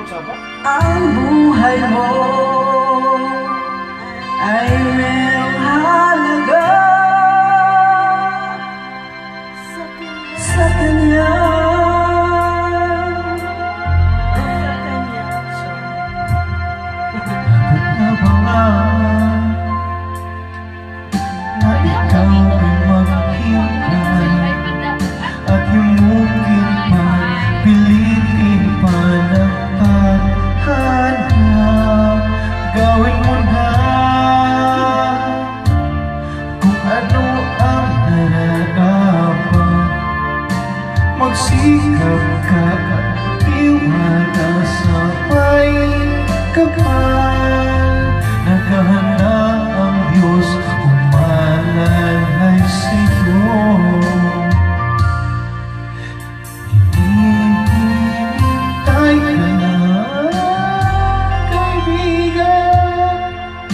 Ang buhay mo ay merong halaga sa kanya. Nabangan na ikaw ay maghintay at yumukin pa, pilitin pa ng paghanap. Gawin mo na kung ano ang nararapat. Magsikap ka at iwala, sabay kapal. Naghahanda ang Diyos, umalalay sa'yo. Hinihintay ka na, kaibigan.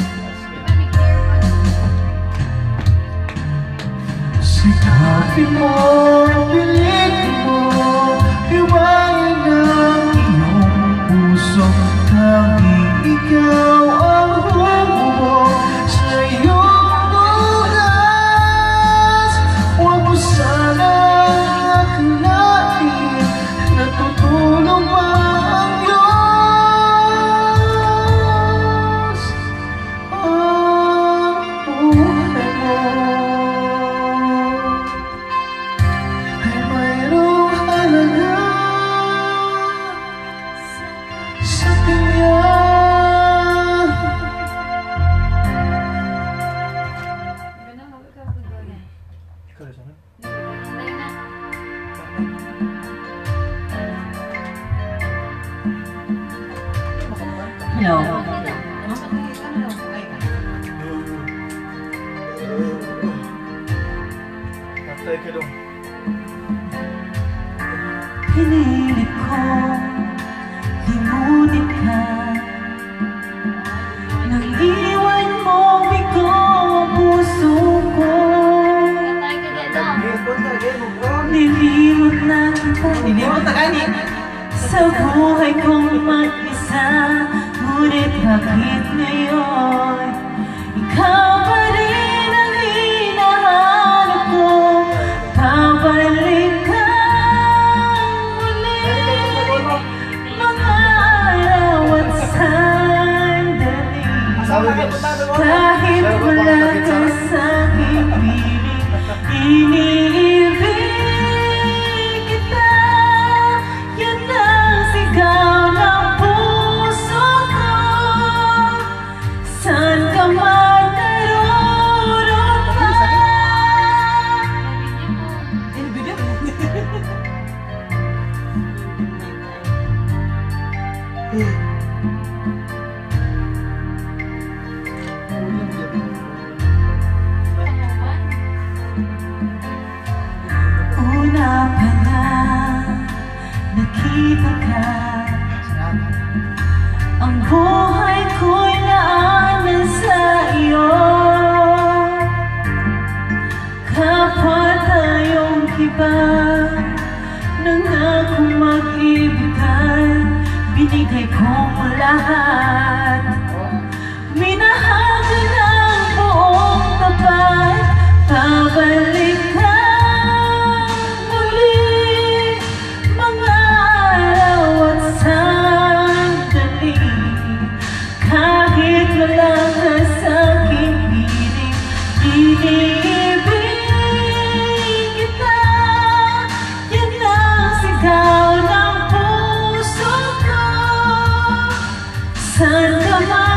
Sikapin mo, pilitin mo, hiwain ang iyong puso. Tanging ikaw ang humubo sa iyong bukas. Huwag mo sanang akalain na tutulong pa ang Diyos. Ang buhay mo ay mayroong halaga sa Kanya. Hello. Patay ka dong. Pinilit ko limutin ka, nang iwan mo bigo ang puso ko. Nilimot na kita, nilimot na kanin sa buhay kong mag-isa. Ngunit bakit ngayon ikaw pa rin ang hinahanap ko? Pabalik ka muli, mga araw at sandali. Kahit wala ka sa aking piling, iniibig kita. Yan ang sigaw ng puso ko. Saan ka man naroon ka? Una pa lang nakita ka, ang buhay ko'y naanan sa iyo. Kapwa tayong iba, nangakong mag-ibigan, binigay kong lahat. Minahal ka ng buong tapat, pabalik ka muli, mga araw at sandali. Kahit wala ka sa aking piling, iniibig kita. Yan ang sigaw ng puso ko. Saan ka man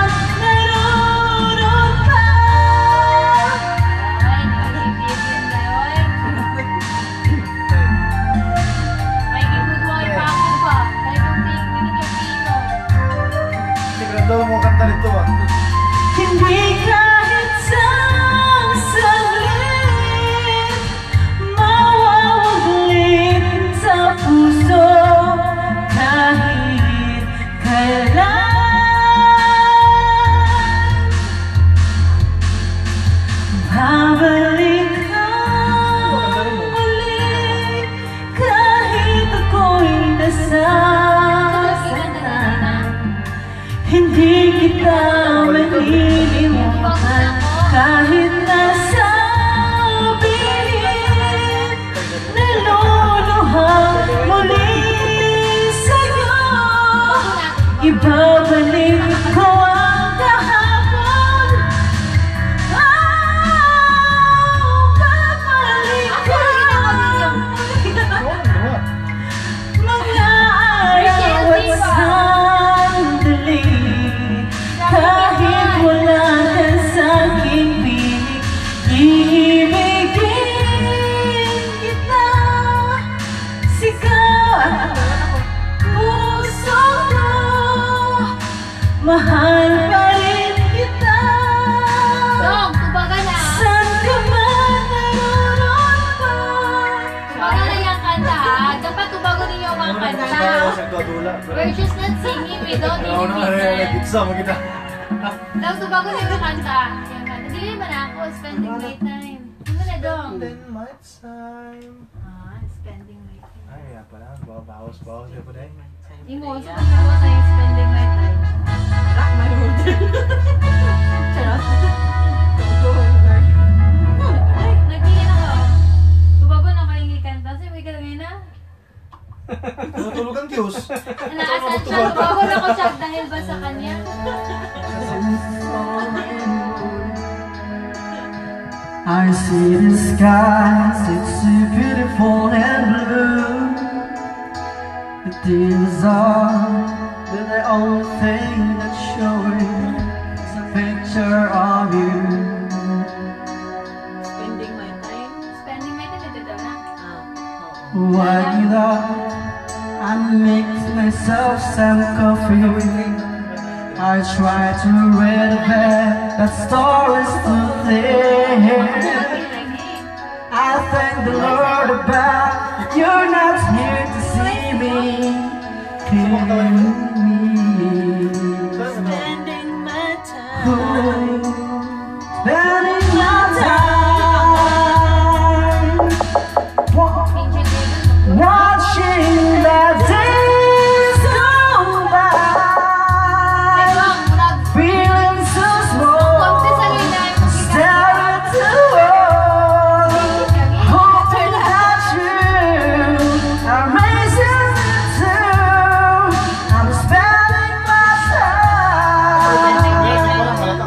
ibabalik ko ang kahapon. Babalik ko mga araw at sandali. Kahit wala ka sa'king piling, iibigin kita. Sigaw puso ko, mahal pa rin kita. Dong, tubaga na. Saan ka man naroon pa. Tubaga na yung kanta ha. Dapat tubago ninyo ang mga kanta. We're just not singing. We don't need to listen. Dong, tubago na yung kanta. Yung kanta. Dili ba na ako? Spending my time. Hindi mo na, Dong. Spending my time. Ay, kaya pala. Bawas-bawas na po dahil. Hindi mo. So, kung ako sa'yo, spending my time. Rock my world. Charot. Nagtingin ako. Tubago na kayo yung kanta. Kasi may kalagay na. Natulog ang Diyos. Naasan siya. Tubago na ko siya dahil ba sa kanya? I see the skies, it's so beautiful and blue. The deals are the only thing that's showing is a picture of you. Spending my time. Spending my time. Ito na. While you love, I make myself some coffee. I try to read a bed that stories to there. I thank the Lord about you're not here to see me, hear me. Spending my time, spending my time, watching the days go by. Feeling so small, staring at the wall, hoping that you are amazing too. I'm spending my time.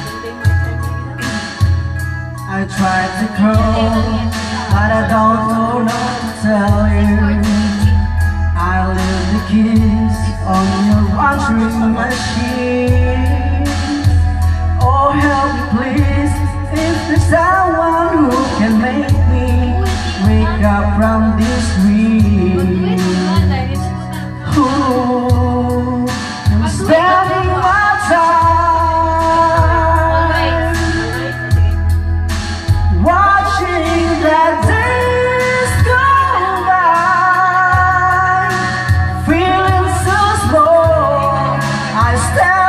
I tried to call, but I don't know what to tell you. I leave the keys on your washing machine. Oh, help me please, if there's someone who can make me wake up from this dream. Ooh, I'm spending my time watching the days go by, feeling so small. I stand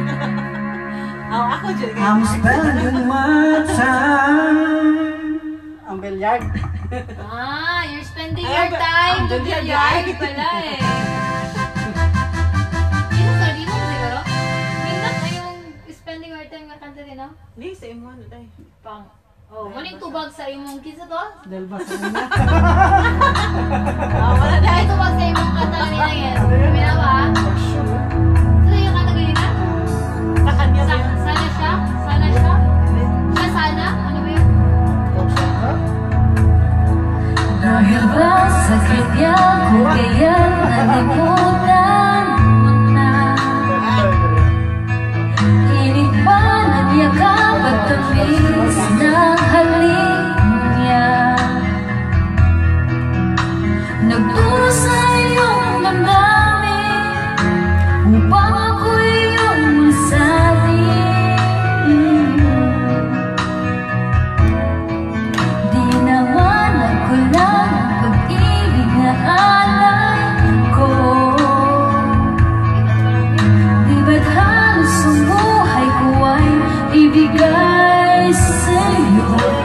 Ako dyan. I'm spending my time. Ang bilyard. You're spending your time to the yard pala eh. Yun sa rin mo siguro? Minat ay yung spending your time nga kanta din, no? Hindi, sa imo ano tayo. Pang, muning tubag sa imong kinsa to? Dahil ba sa imo? Wala dahil tubag sa imong kanta kanina yan. Mina ba? Sino yung kanta kanina? Sa kanya ba? Sana siya? Sana siya? Siya sana? Ano ba yun? Dahil ba sa kanya ko kaya nalimutan mo na? Init ba nagyakap at tamis ng halik niya? Nagturo sa iyong damdamin upang ako iyong masabi. Di naman ako lang ang pag-ibig na alay ko. Di ba't halos ang buhay ko ay ibigay sa'yo?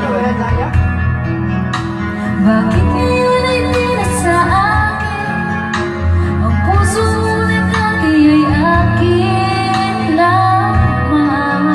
Bakit ngayon ay di na sa akin? Ang puso mo na dati ay akin lamang.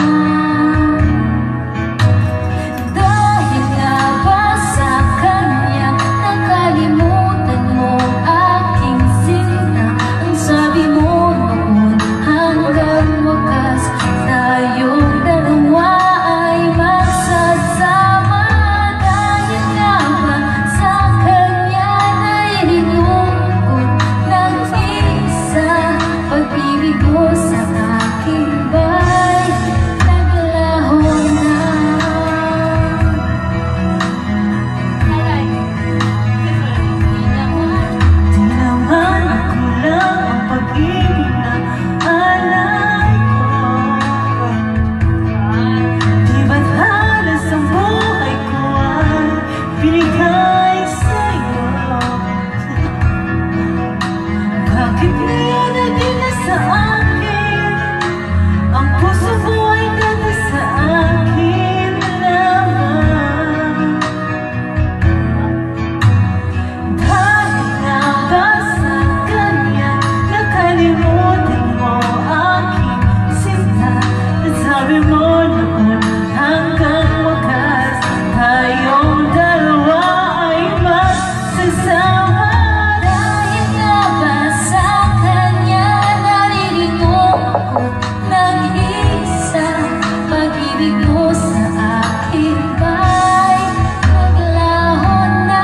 Dahil nga ba sa kanya nakalimutan mo aking sinta? Ang sabi mo noon hanggang wakas tayong dalawa ay magsasama. Dahil nga ba sa kanya nailinungkot ng isa? Pag-ibig mo sa aking ba'y naglaho na? Alay. Di naman. Di naman ako lang ang pag-ibig na alay ko. Di ba't halos ang buhay ko ay binigay sa'yo? Bakit ngayon ay di na sa akin? Ang puso mo ay dati sa akin lamang. Dahil nga ba sa kanya nakalimutan mo aking sinta? Nasabi mo noon hanggang wakas tayong dalawa ay magsasama. Dahil nga ba sa kanya nalilingkot ng isa? Pag-ibig mo sa akin ba'y naglaho na?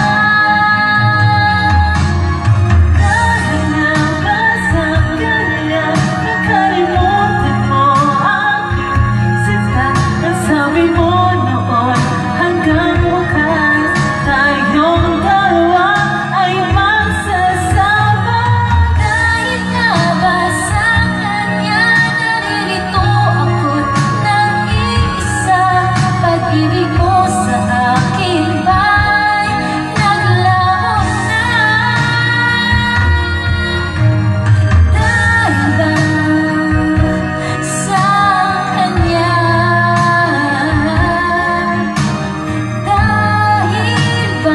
Dahil nga ba sa kanya nakalimutan mo aking sinta? Nasabi mo noon hanggang wakas tayong dalawa ay magsasama. Dahil nga ba sa kanya nalilito ako't ng isa? Pag-ibig mo sa akin ba'y naglaho na? Dahil ba sa kanya? Dahil ba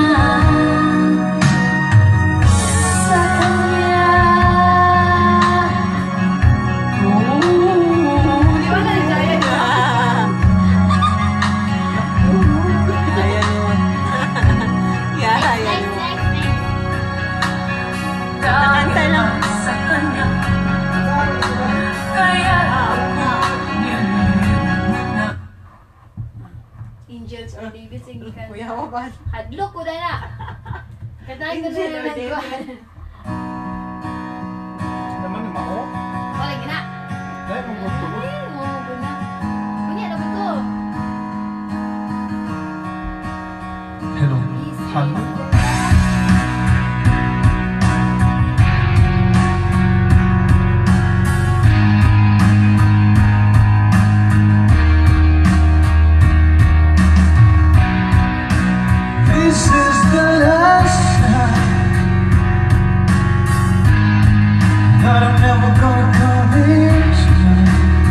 sa kanya? Di ba na-enjoy yan? Ayan yun. Yeah, ayan Next, yun. next, next. Nakanta lang. Sa kanya kaya ako Angels or David singing ka. Kuya mo ba? Hadlok ko na. Katayin ko Angel na or naman ko. David? Naman yung mako. Wala gina. Dahil mong gusto ko. Ay, mo guna. Kunya na ba to? Hello. Easy. Hello. This is the last time that I'm never gonna come into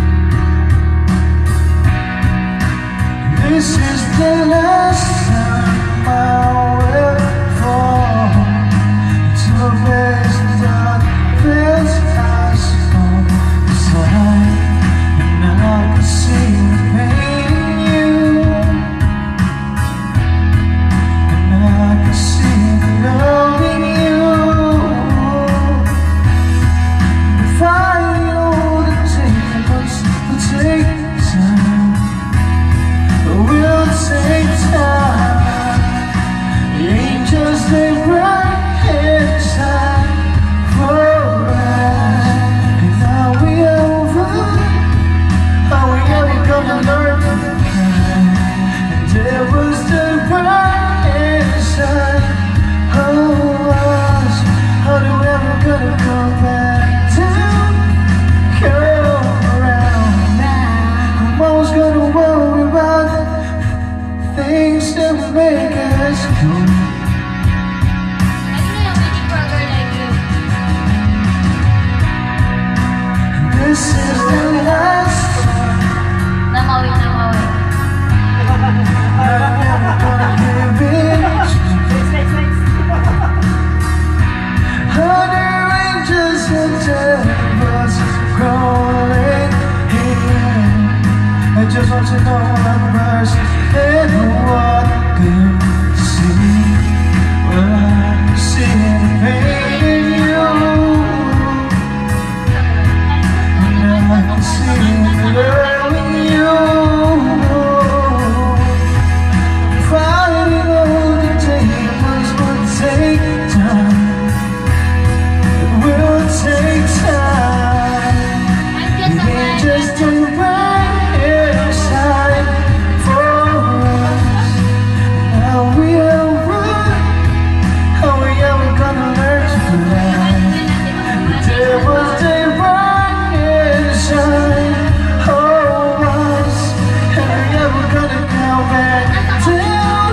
just want to know what mercy and what could see. Well, I see the pain in you, and I can see the love in you. Fighting all the tables will take time. It will take time. You can't just do right side for us. Now we are one. How we ever gonna learn to fly? There was day right side for us. And we ever gonna come back down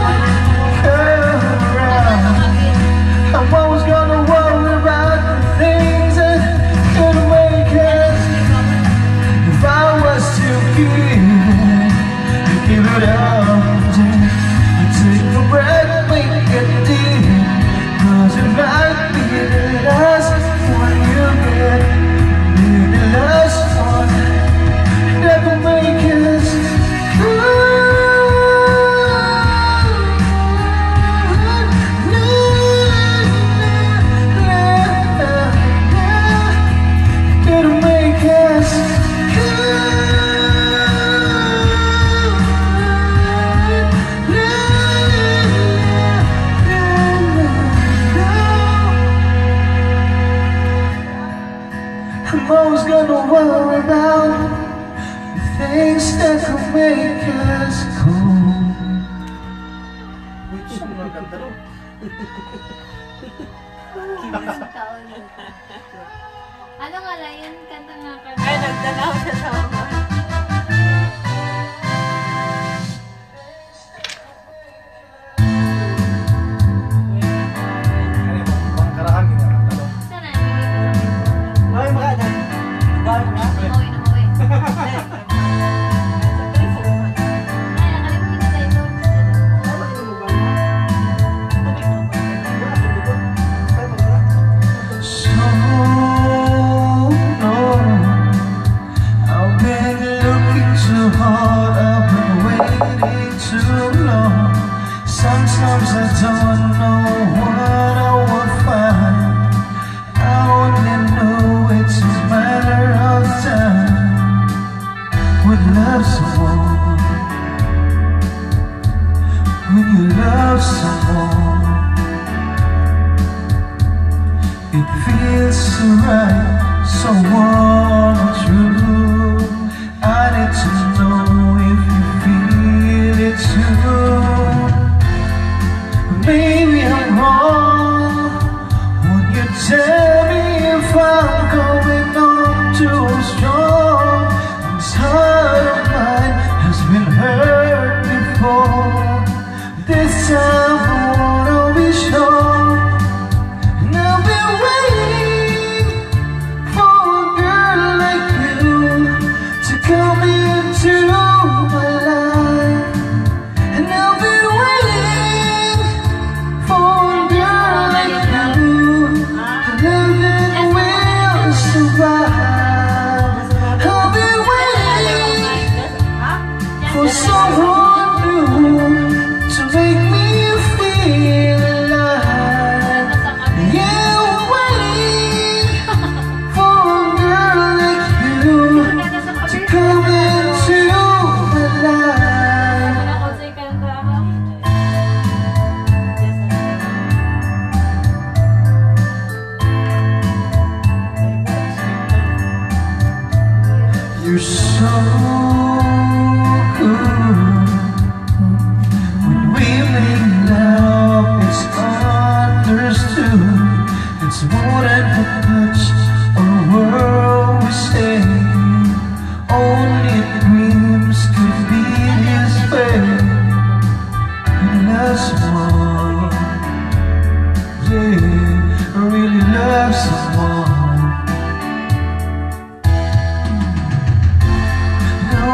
around? I'm always gonna worry about the things that could make us. If I was to give it up, I'd take a breath, make it deep. Cause it might be the last one you get, maybe the last one. Never make us it'll make us I'm always gonna worry about the things that could make us cool. Ano nga lang yun? Kanta nga ka. Ay, nagdalaw siya sa mga. Pangkarahan kita ng talong. Sana? Ay, makada. Balik na. Umuwi na umuwi. Ay, nakalimutin na tayo doon. So no, I've been looking too hard, I've been waiting too long. Sometimes I don't know what I will find. I only know it's a matter of time. When you love someone, when you love someone, it feels so right, so warm and true. I need to know if you feel it too. Maybe I'm wrong when you tell me if I'm going on too strong. This heart of mine has been hurt before. This time I wanna be sure. And I've been waiting for a girl like you to come into my life. And I've been waiting for a girl like you, and nothing will survive. I've been waiting for someone new to make me feel alive. Yeah, I'm waiting for a girl like you to come into my life. Wala ko sa'yo kanta ha? You're so good. When we make love, it's understood. It's more than a touch or a word we say. Only dreams could be this way. You love someone, yeah, really love someone. Now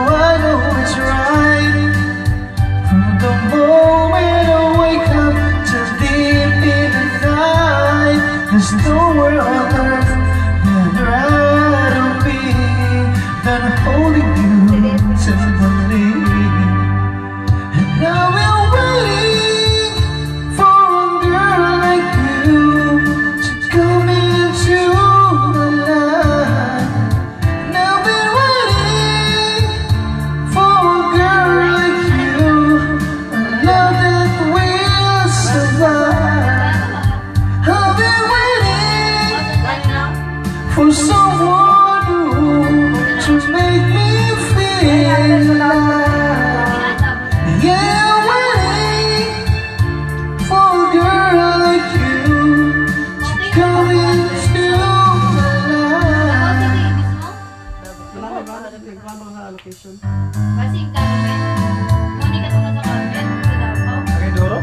location. Basing Carmen. Mani ka tungkol sa Carmen. Sa Davao. Ang Doro?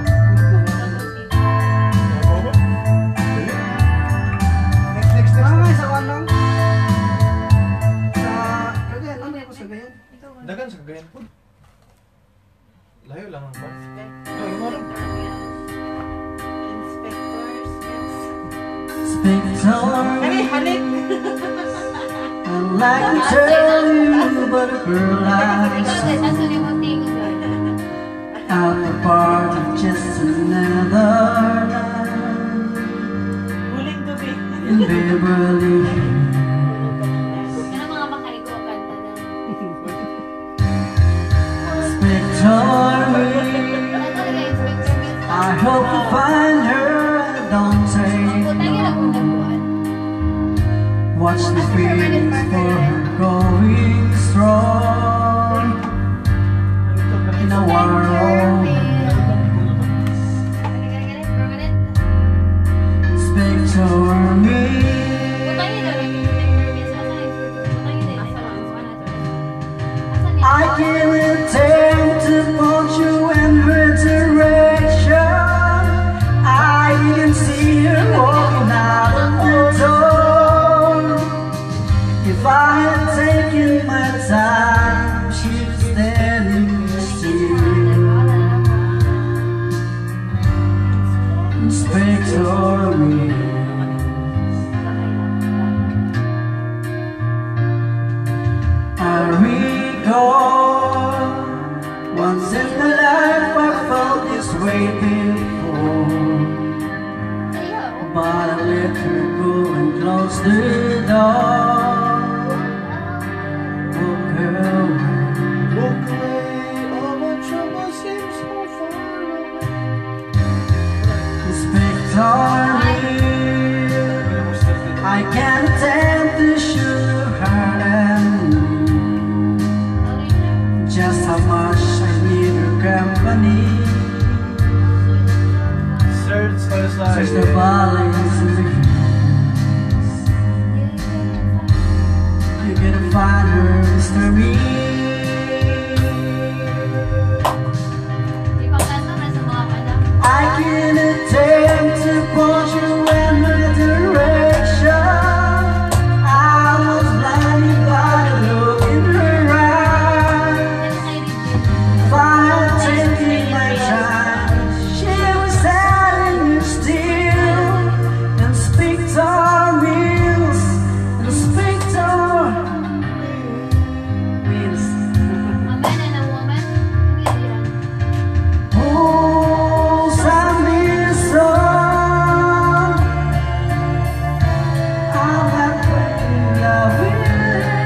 Next. Ay, sa wanang. Sa Cagayan, ano ko sa Cagayan? Dagan sa Cagayan po. Layo lang ang pa. Ay, mo rin. Inspectors. Spectre, Kani, halik! I'd like to tell you, but a girl I Ikaw saw din. Asan yung mga tingin doon? out the party just another night Huling gabi. in Beverly Hills. Yan ang mga makaigo ang kanta doon. Spectre, Ano talaga Inspector Mills? I hope you find her. Don't take Putang yun ang long. nagbuhan. Watch the feelings for her going strong in a world. Permanent. Spectre me. Putang yun daw yung Inspector Mills. Asan yung Putang yun din. Asan yun? I can attempt to point you in her direction. I can see her walking out of the door. If I had taken my time, she's standing still. Spectre me. I recall once in my life I felt this way before, but I let her go and close the door. Walk away. Walk away, all my trouble seems so far away. Spectre me. I can't stand to show her and just how much I need her company. Search Search the valleys and the hills. You're gonna find her, Mr. Me. I can attempt to point you in her direction. I was blinded by the look in her eyes. If I had taken my time, she was standing still. And Spectre Mills, and Spectre Mills. Oh, Sammy son, I'm happy in love with you.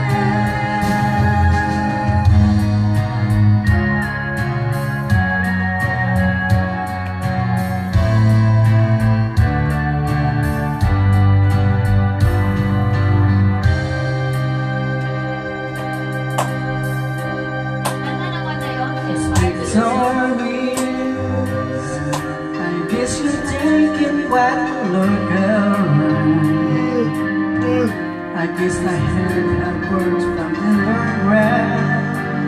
Spectre Mills, I guess you're thinking quite a look around. I guess I heard that words from underground.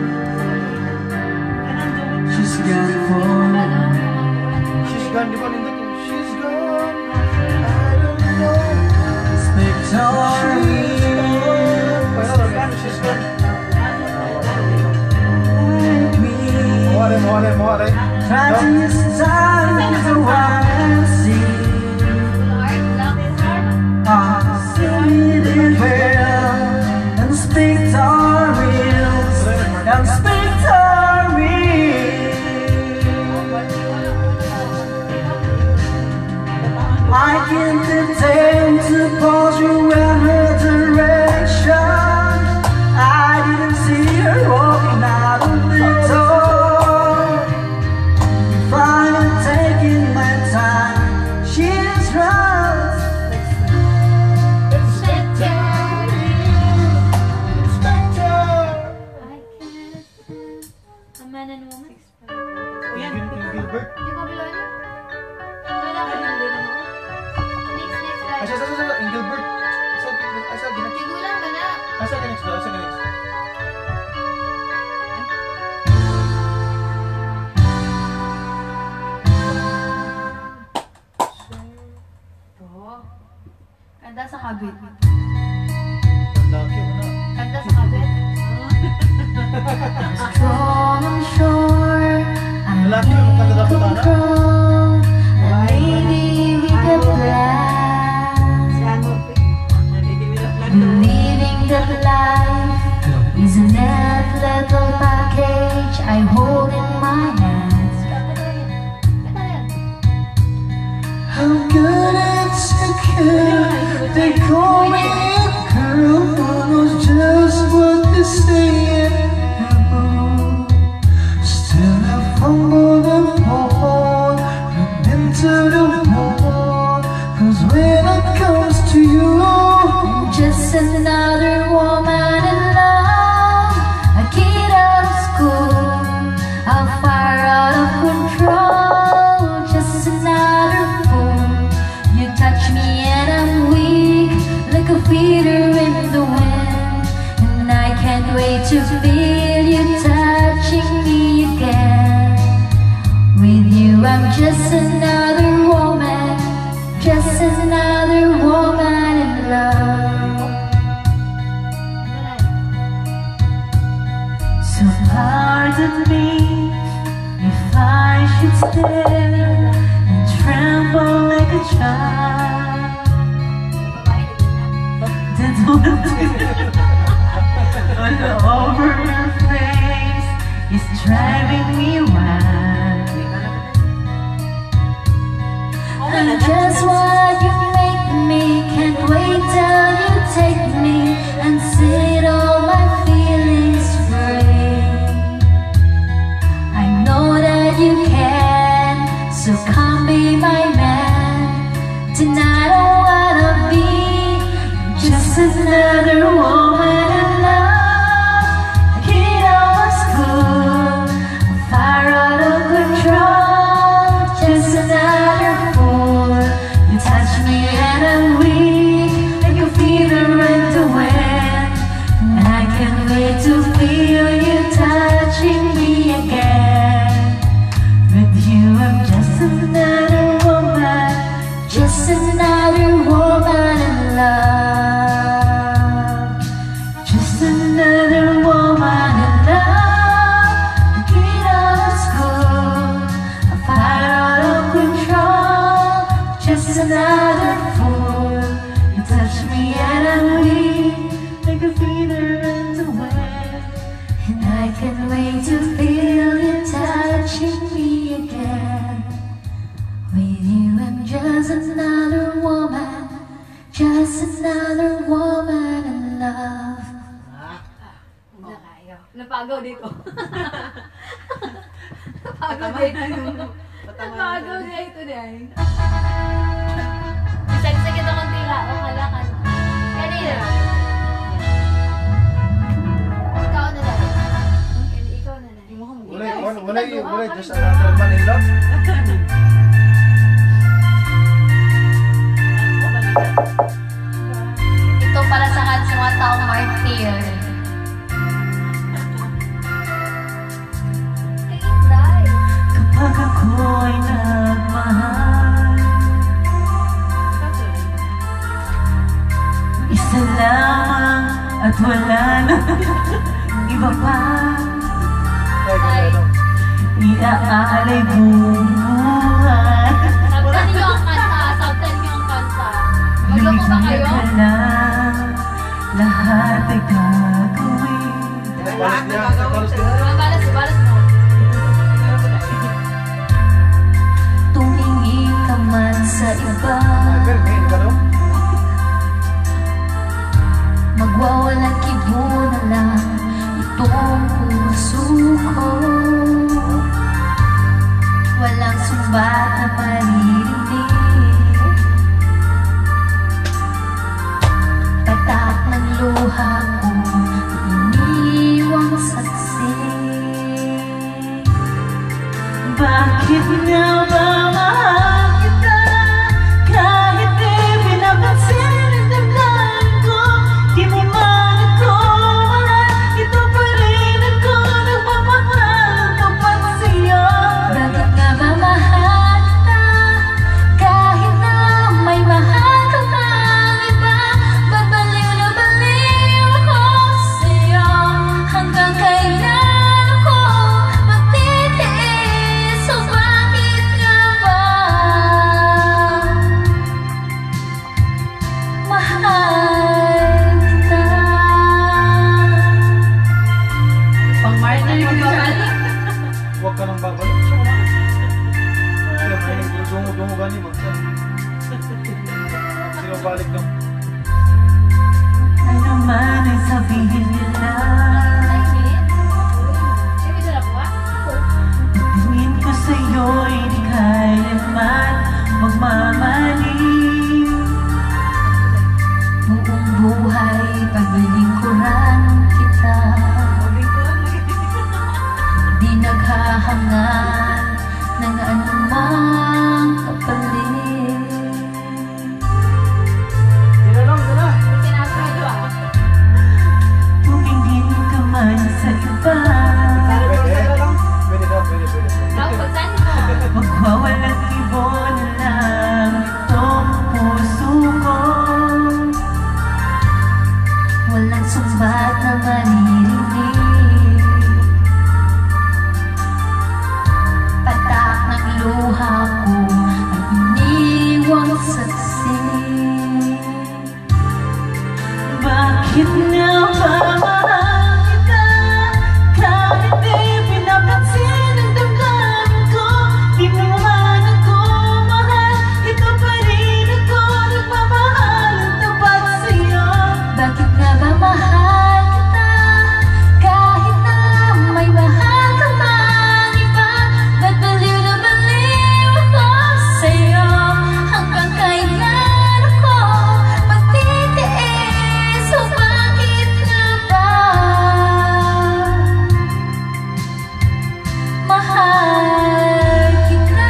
She's gone for She's gone, di ba nindot? She's gone. I don't know. Spectre Mills. Pero ano, she's gone. Like me. Mawari. Try to use time as a wild sea. See it well and Spectre Mills, and Spectre Mills. I can't attempt to pause you in her direction. I didn't see her walking out of the door. If I had taken my time, she's right. A man and woman? Gilbert. Yung kabila niyo? Wala ka lang. Next, Asa, guys. in Gilbert. Asa, Tigulan ka na. next? kabit. Laki mo na. Kanta sa kabit. Strong and sure, I Lalaki need yung kanta dapat, Ana? control. And maybe we could plan, Si Ano, nalilimilan lang. believing that life is a net little package I hold in my hands. I'm good and secure. They call me a girl who knows just what to say and move. Still I fumble and fall, run into the wall. 'Cause when it comes to you, Just another woman in love, a kid out of school, how far out of control. Just another fool. You touch me and I'm weak, like a feather in the wind. And I can't wait to feel you touching me again. With you I'm just another woman, just another woman in love. So pardon me if I should stare and tremble like a child. That's what all over your face is driving me wild. And just what you make me, can't wait till you take me and set all my feelings free. I know that you can, so come be my man. Tonight I wanna be just another woman in love, a kid out of school, far out of control, just another fool. You touch me and I'm weak, like a fever in the wind. And I can't wait to feel you touching me again. With you I'm just another woman, just another woman in love. Just another woman in love, a kid out of school, a fire out of control, just another fool. You touch me and I'm weak, like a feather in the wind. And I can't wait to feel you touching me again. With you I'm just another woman, just another woman in love. Hindi kayo. Napagaw dito. Napagaw Patama dito. na yung... Patama na Napagaw yung... dito dahil. Isag-sagit akong tila. O kalakan. Kanina. Ikaw na lang. Ikaw na lang. Wala, just another man in love. Ito para sa mga taong martir. Kapag ako'y nagmahal, isa lamang at wala na iba pa. Iaalay buong buhay. Sabtan niyo ang kanta. Sabtan niyo ang kanta. Magloko ba kayo? Ka lang, lahat ay gagawin. Balas niya, balas niya. Balas mo. Tumingin ka man sa iba, Girl, may ka no? magwawalang kibo na lang itong puso ko. Walang sumbat na maririnig, tatak ng luha ko, iniwang saksi. Bakit nga ba mahal kita, kahit di pinapansin ang damdamin ko? Di mo man ako wala, ito pa rin ako nagmamahal kapag sa'yo. Bakit nga ba mahal kita, kahit na may mahal ka pang iba? huwag ka nang babalik. Siya wala. Kaya may dungo-dungo gani magsan. Sino balik lang. Ano man ay sabihin nila, tingin ko sa'yo'y di kailanman magmamali. Buong buhay paglilingkuran kita, di naghahangan ng anumang kapalit. Tumingin ka man sa iba, Pwede daw, pwede. magwawalang ibon na lang itong puso ko. Walang sumbat na maririnig, patak ng luha ko ang iniwang saksi. Bakit nga ba mahal kita? Kahit di pinapansin ang damdamin ko, di mo man ako mahal, ito pa rin ako nagmamahal ang tapat sa'yo. Bakit nga ba mahal kita? Kahit na may mahal ka mang iba, ba't baliw na baliw ako sa'yo? Hanggang kailan ako magtitiis? O bakit nga ba mahal kita?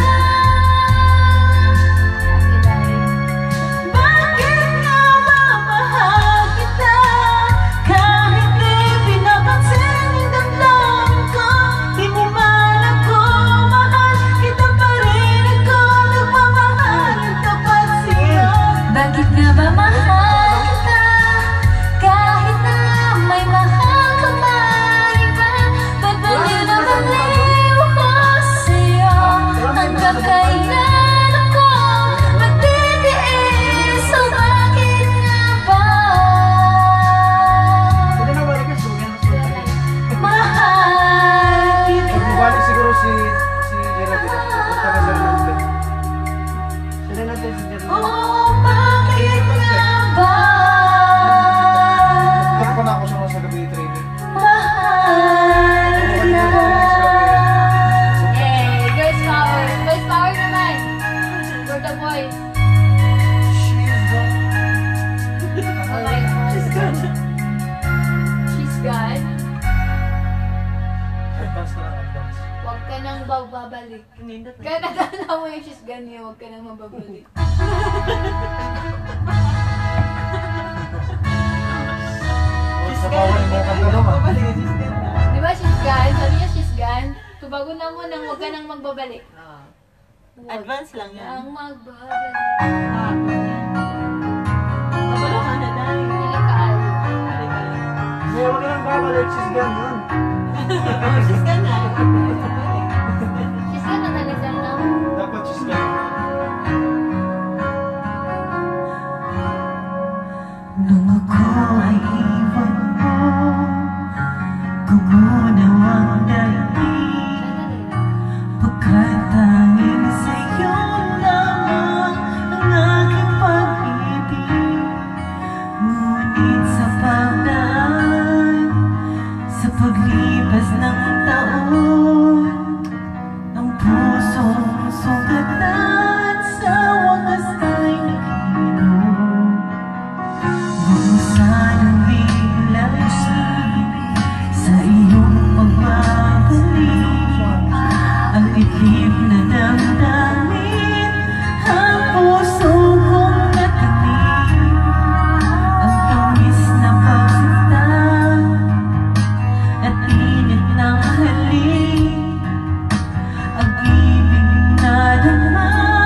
Bakit nga ba mahal kita? Kahit di pinapansin ang damdamin ko, di mo man ako mahal, kita pa rin ako nagmamahal ang tapat sa'yo. Bakit nga ba mahal kita? Kahit na may mahal ka mang iba, ba't baliw na baliw ako sa'yo? Hanggang kailan ako magtitiis? O bakit nga ba mahal kita? Balik siguro si Gerald. Punta ka sa London. Oh, bakit nga ba Tapos na ako sa gabi training. mahal kita? Hey, girls power. Boys power naman. For the boys. Okay. She's gone. Advance na lang, advance. Huwag ka nang babalik. Kaya natanda mo yung she's gone niya, huwag ka nang mababalik. Sa bawal mo kang dalawa. Di ba she's gone? Sabi niya she's gone. Tubago na mo nang huwag ka nang magbabalik. Advance lang yan. Ang magbabalik. Wala ka na dahil. Hindi ka ayaw. Hindi, huwag ka nang babalik, she's gone yun. Sis ka na. She's gone na talaga na. Dapat she's gone. Nung ako ay iwan mo, gumunaw ang daigdig, pagkatanging sa'yo lamang ang aking pag-ibig. Ngunit sa pagdaan, sa paglipas ng taon, ang pusong sugatan sa wakas ay naghilom. Huwag mo sanang bilangin sa iyong pagbabalik ang itlip na damdamin, ang puso kong natinig, ang tamis na pagsastan at init ng halik, ang ibig na naman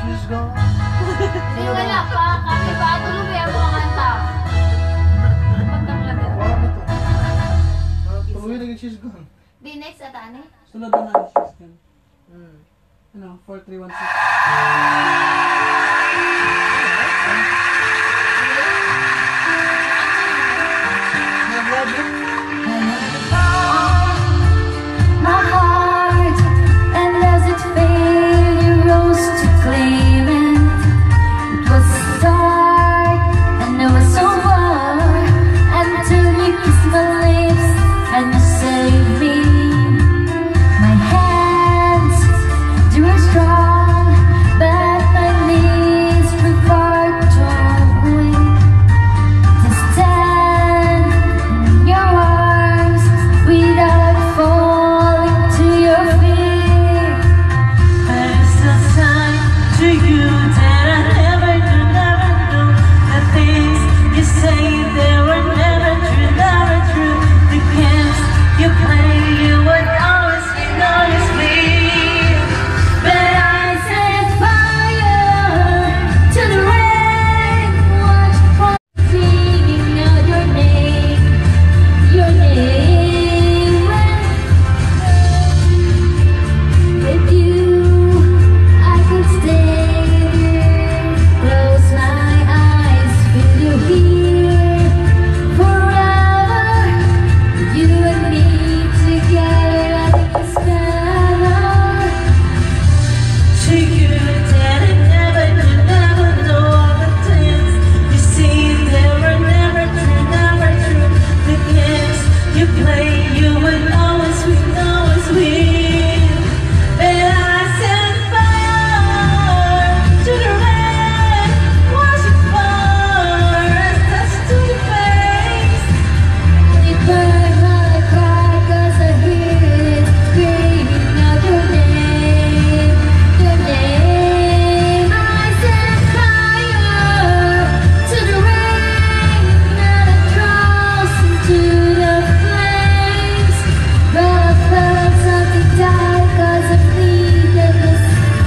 She's gone. Hindi wala pa. Kami ba? Tulubi ang mga kanta. Pagkaklagan. Wala na to. Tuloy na she's gone. Di next at ano? Sunod na lang, she's gone. Ano, 4316. My heart, and as it failed, you rose to claim it. It was dark, and it was over until you kissed my lips and you saved me. My hands, they were strong, but my knees were far too weak to stand in your arms without falling to your feet. There's a sign to you that I never do. The things you say, they were never true. The games you play, you would always me. But I set fire to the rain, watch from singing out your name. With you, I could stay here, close my eyes, feel you here forever. You and me together, I think it's better. To you that I never do all the things you see, they were never true. The games you play, you would always win. But I set fire to the rain, watch it burn, as touch to the face. It burns while I cry 'cause I hear it screaming out your name. I set fire to the rain and I cross into the flames. But I felt something die 'cause I needed this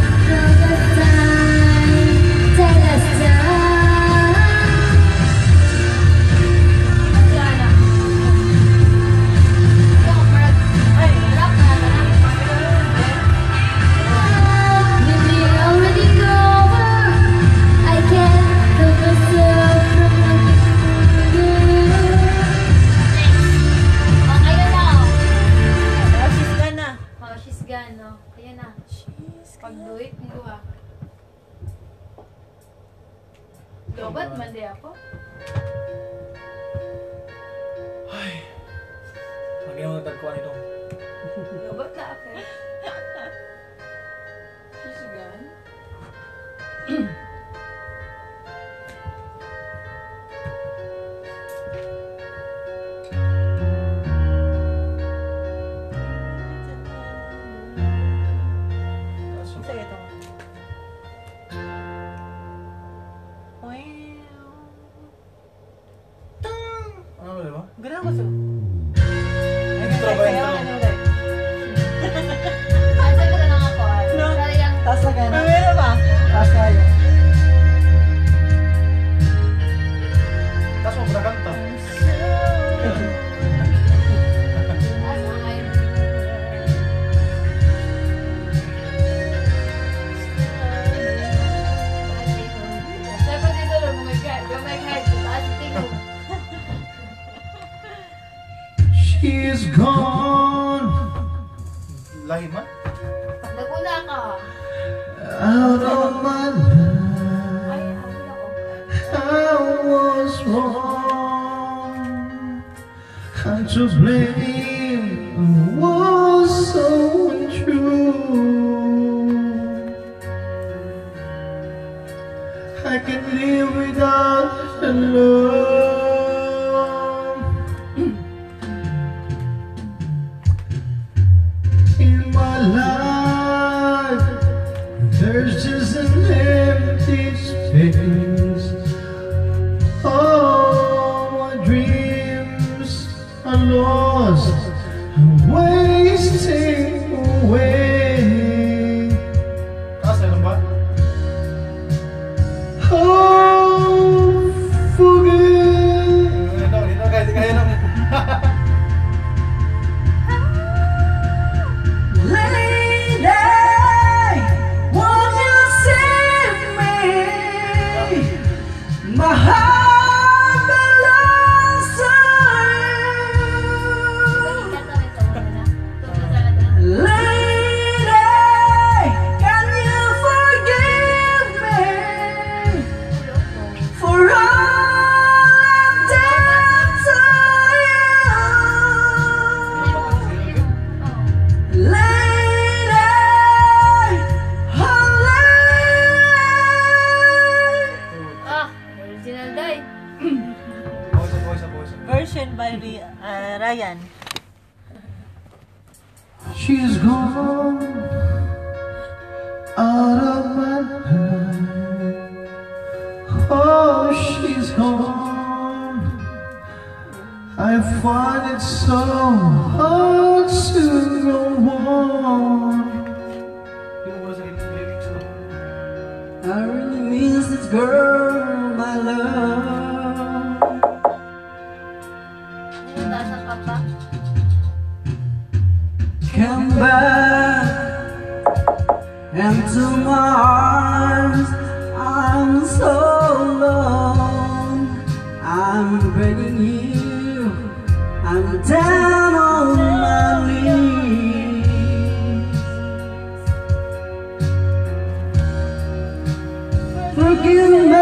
till this time. Wala na. Yung rap na Maybe already over. I can't help myself from looking for you. Okay na na. Oh, she's gone na. Oh, she's gone, no? Ayan na. Pag-duit, hindi ha. Lobat, mandi ako. Ay. Lagi naman nagtagpuan ito. Lobat na ako. She's gone. Sige, ito. Ano ba, diba? Ganun ko sa. Intro ba, intro? Answer ko na lang ako. No. Para yung Taas na kayo na. Meron ba? Taas kayo. Tapos mo ba kanta? taas na ngayon. Dapat dito lang, bumagay. Bumagay, taas yung tingog. She's gone Lahi man? Naguna ka. out of my Ay, life. ako na ako. I was wrong. I'm to blame. Was so untrue. I can live without the love. In my life, there's just an empty space. All my dreams are lost and wasting away. Taas na lang ba? Ryan by Ryan. She's gone out of my life. Oh, she's gone. I find it so hard to go on. I really miss this girl, my love. Nasa ka pa. Come back into my arms. I'm so alone. I'm begging you. I'm down on my knees. Forgive me,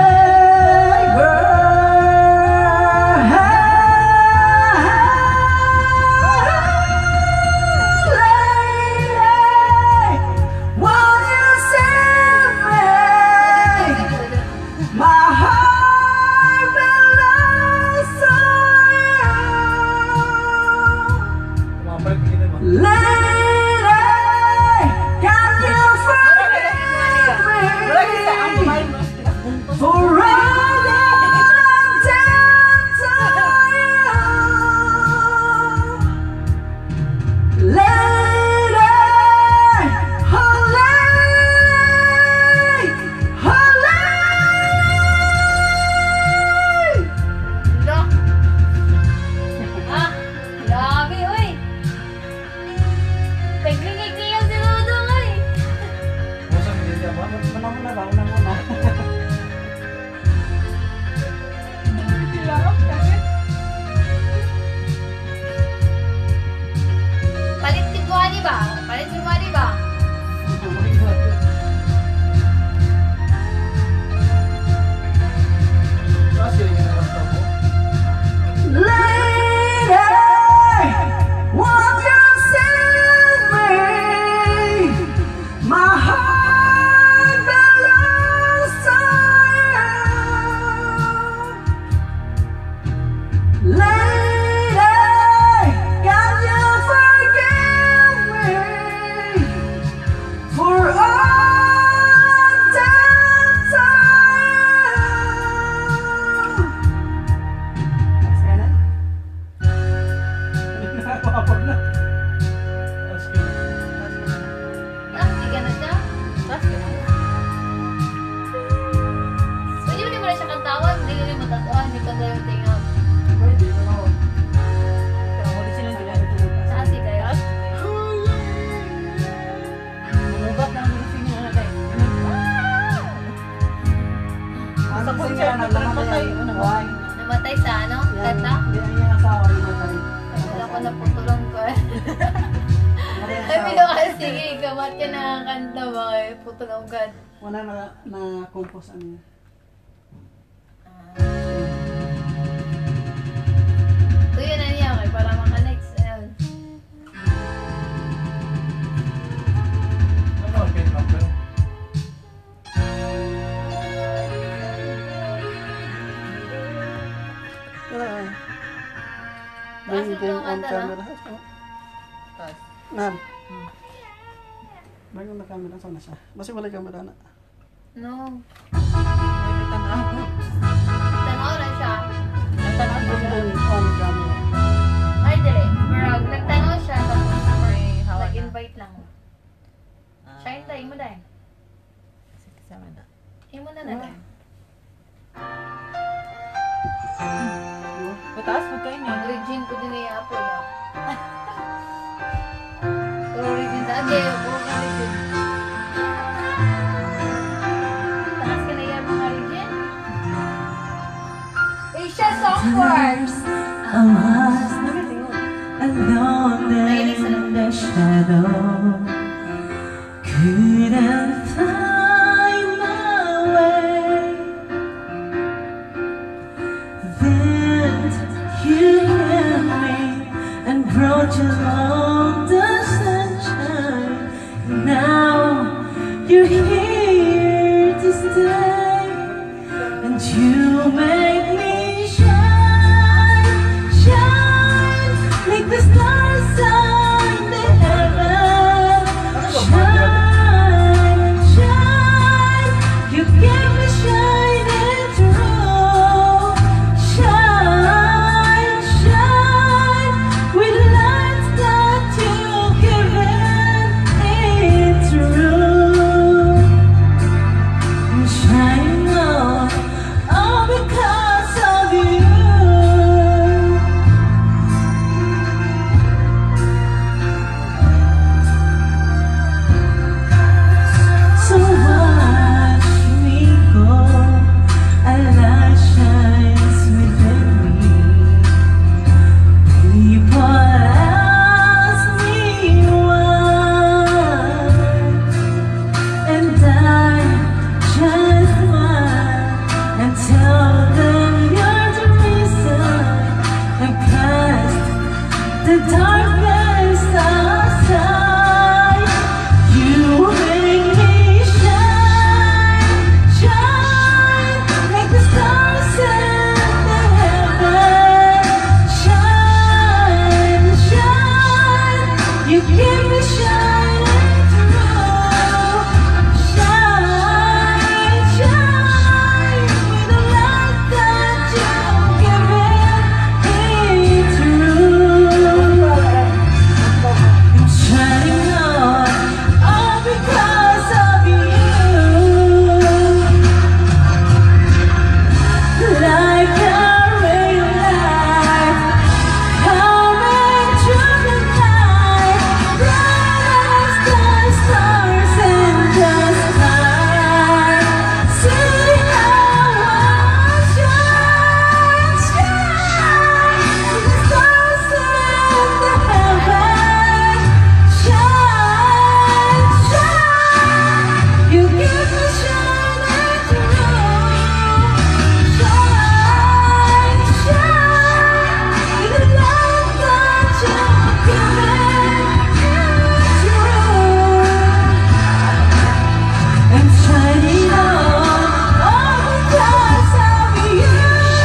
Namatay sa ano? Kanta? Hindi niya asawa namatay. Wala ko na putulong ko. Ay, bilo ka sige, gamat ka nakakanta ba kayo? Putulong ka. Wala na compose ano yun. So yun na niya, okay, para maka-next. Ayun. Ano, okay, number? Bakit Bring yung on kanta, camera. Nan. Hmm. Bring on the camera. Saan na siya? Basta wala camera na. No. Tanaw. Tanaw na siya. Tanaw ko siya. Bring on camera. Ay, dili. Pero nagtanaw siya, tapos May hawak na. nag-invite lang. Shine tayo mo dahil. Sama na. Imo na na dahil. Pataas mo kayo niya. Origin ko din ay apo na. Origin na. Ate, origin. Taas ka na yan mga origin? Asia Software! I was alone in the shadow. Couldn't find my way. Then you held me and brought you along the sunshine. Now you're here to stay, and you make me shine. the darkness outside. You make me shine, shine like the stars in the heaven. Shine, shine, you give me shining through. Shine, shine with the light that you've given me through. I'm shining on all because of you. Like a ray of light coming through the night, bright as the stars in the sky. See how I shine, shine with the stars in the heaven. Shine, shine, you give me shining through. Shine, shine with the light that you've given through. I'm shining on all because of you.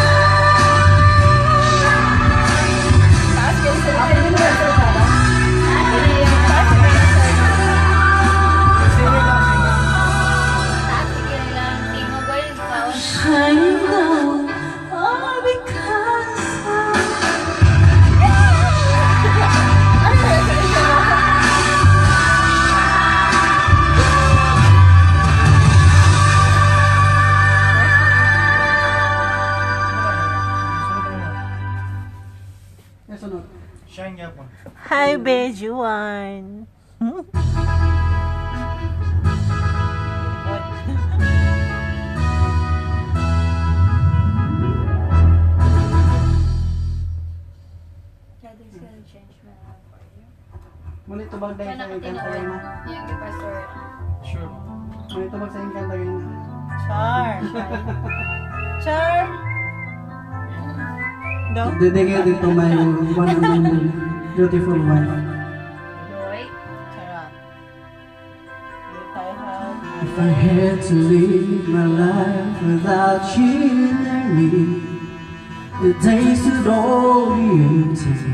Shining on all because of Yes, sunod. Shine yapon. Hi, Bejuan. Muli tubag dahil sa ikan tagay na. Yung pastor. Sure. Muli tubag sa ikan tagay na. Char. Char. Go. Dedicated to my one and only beautiful wife. Joy. Charot. If I have If I had to live my life without you near me, the days would all be empty.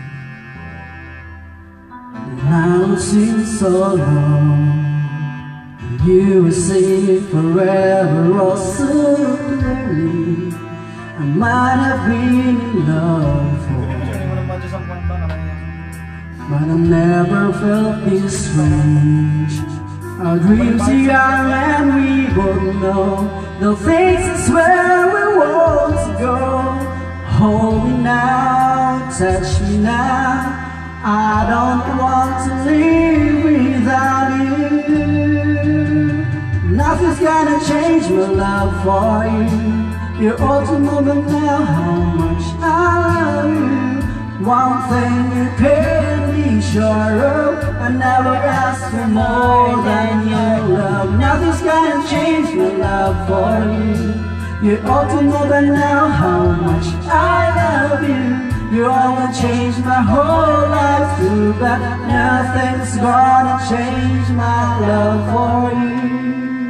And I would seem so long. You would say forever or so clearly. I might have been in love for, Hindi mo naman dyan sa kwan ba na but I never felt this strange. Our dreams are young and we both know the things is where we want to go. Hold me now, touch me now. I don't want to live without you. Nothing's gonna change my love for you. You're all to know now how much I love you. One thing you can be sure of, I never ask for more than your love. Nothing's gonna change my love for you. You ought to know that now how much I love you. You all will change my whole life too, but nothing's gonna change my love for you.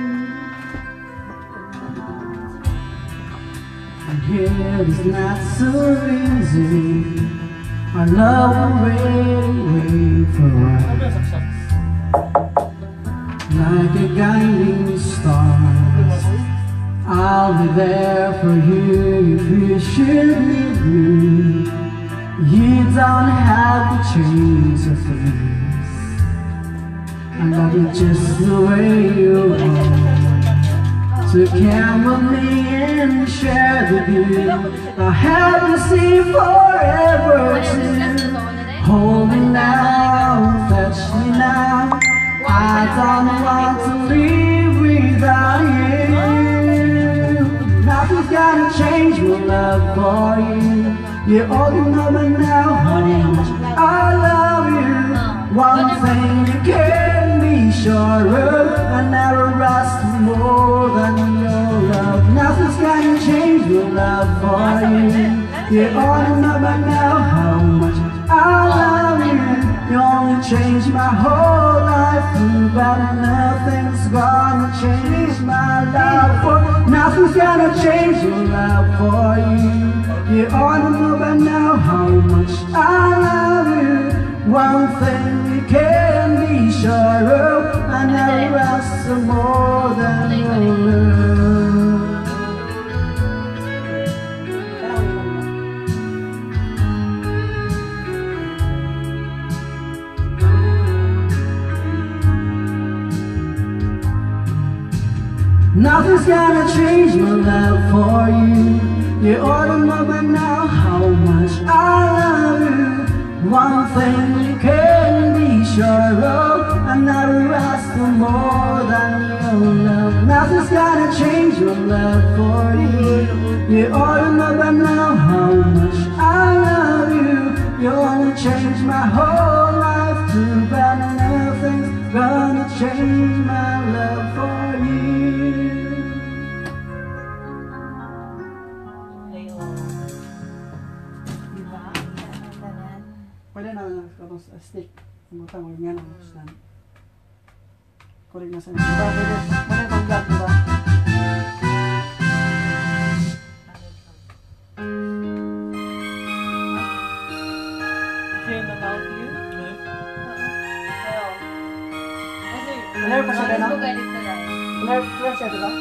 And here is not so easy. Our love will wait for us, like a guiding star. I'll be there for you if you should need me. You don't have to change a thing. I love you just the way you are. So come with me and share the view. I'll have to see forever too. Hold me now, touch me now. I don't want to live without you. Nothing's gonna change my love for you. You all know me now how much I love you. One thing you can be sure of, I never ask more than your love. Nothing's gonna change your love for you. You all know me now how much I love you. my whole life through, but nothing's gonna change my love for. Nothing's gonna change your love for you. You ought to know by now how much I love you. One thing you can be sure of, I never asked for more than your love. Nothing's gonna change my love for you. You ought to know by now how much I love you. One thing you can be sure of, I never asked for more than your love. Nothing's gonna change your love for you. You ought to know by now how much I love you. You only change my whole life too, but nothing's gonna change my love for you. Pwede na lang sa stick. Mutang mo nga ng stand. Correct na sa nito. Pwede itong vlog, diba? Dream about you? Player pa siya na? Facebook edit ko lang. Player siya, diba?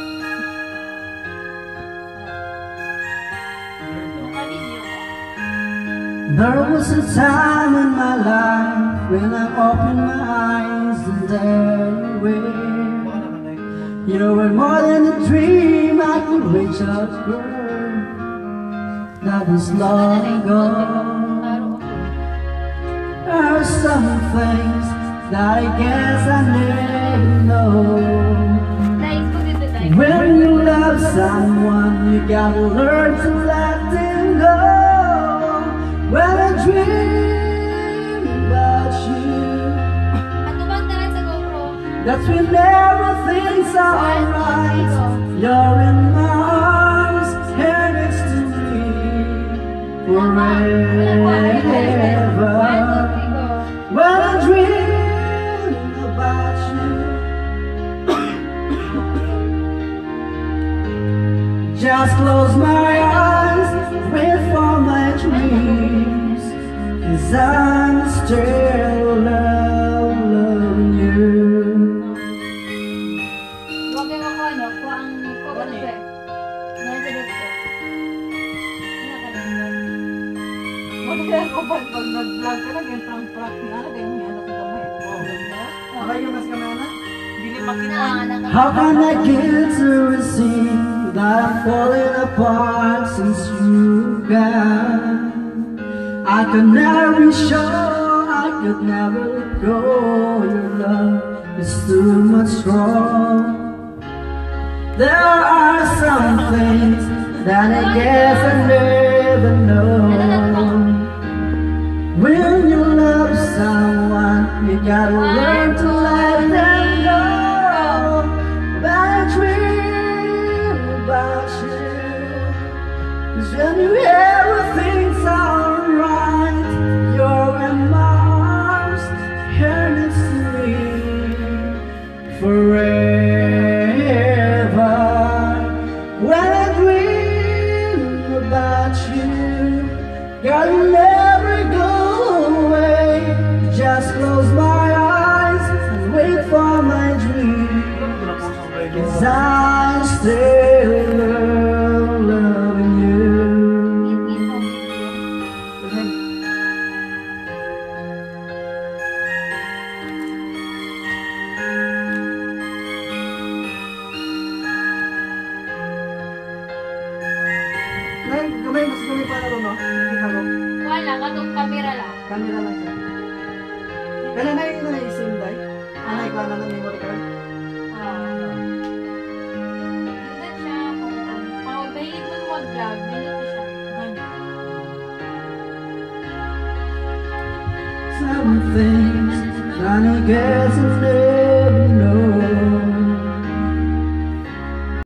Naka-video ka. There was a time in my life when I opened my eyes and there you were. You were more than a dream I could reach out for. That was long ago. There are some things that I guess I never know. Nice ko dito, nice. When you love someone, you gotta learn to let them go. When I dream about you, Patubag na lang sa GoPro. that's when everything's alright. You're in my arms, here next to me forever. When I dream about you, just close my eyes, wait for my dreams, 'cause I'm still loving you. Huwag yung ako ano, kuha ang cover ko eh. Ngayon sa dito. Wala kaya ko pag nag-vlog ka lang, yung prank-prank na, yung anak ko gamay. Abay yung mas kamay na? Dili makita. How can I get to receive that I'm falling apart since you gone? I could never be sure, I could never let go. Your love is too much wrong. There are some things that I guess I never know. When you love someone, you gotta learn to let them go. But I dream about you, 'cause when you everything's alright, you're in my arms, here next to me forever. When I dream about you, girl, you never go away. Just close my eyes and wait for my dream, 'cause I'm still loving you. Nay, kamay, mas kamay pa na ron, no? Nakita ko. Wala, katong camera lang. Camera lang siya. Kaya na yung na-sim, day? Anay ka na ng memory card? Tignan siya kung pag mahilig mo mag-vlog, ganito siya. Some things trying to get some